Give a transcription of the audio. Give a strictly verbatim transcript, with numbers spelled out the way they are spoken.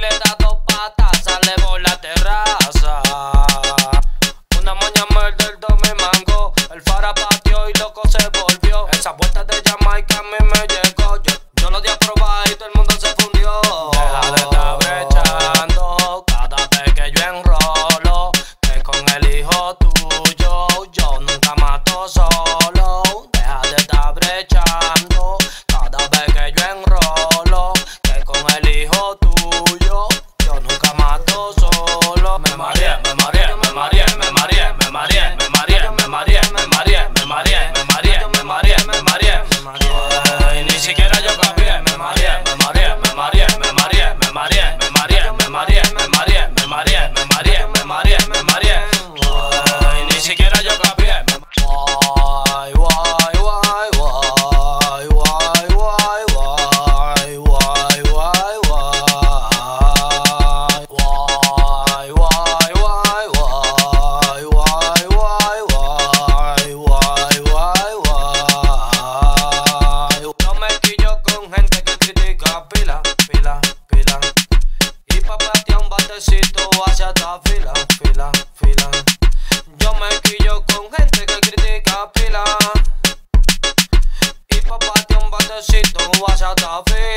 le da dos patas, sale por la terraza. Una moña merde, el do me mangó. El fara pateó y loco se volvió. Esa vuelta de Jamaica a mí me llegó. Yo, yo lo di a probar y todo el mundo se fundió. Deja de estar brechando cada vez que yo enrolo, que con el hijo tuyo yo nunca mato solo. Deja de estar brechando cada vez que yo enrolo, que con el hijo tuyo yo nunca mato solo. Me mareé, me mareé, me mareé, me mareé, me mareé, me mareé, me mareé, me mareé, me mareé, me mareé, me mareé, me mareé, me mareé. Y ni siquiera yo cambié. Me mareé, me mareé, me mareé, me mareé, me mareé, me mareé, me mareé, me mareé, me mareé, me mareé, me mareé, me mareé. Y ni siquiera yo cambié. Guay, guay, guay, guay, guay, guay, guay, guay, guay, guay. Guay, guay, guay, guay, guay, guay, guay, guay, guay, guay. No me quillo con gente que critica pila, pila, pila. Y pa' patear un batecito hacia esta fila, fila, fila. Yo me quillo con gente que critica pila. Y pa' patear un batecito hacia esta fila.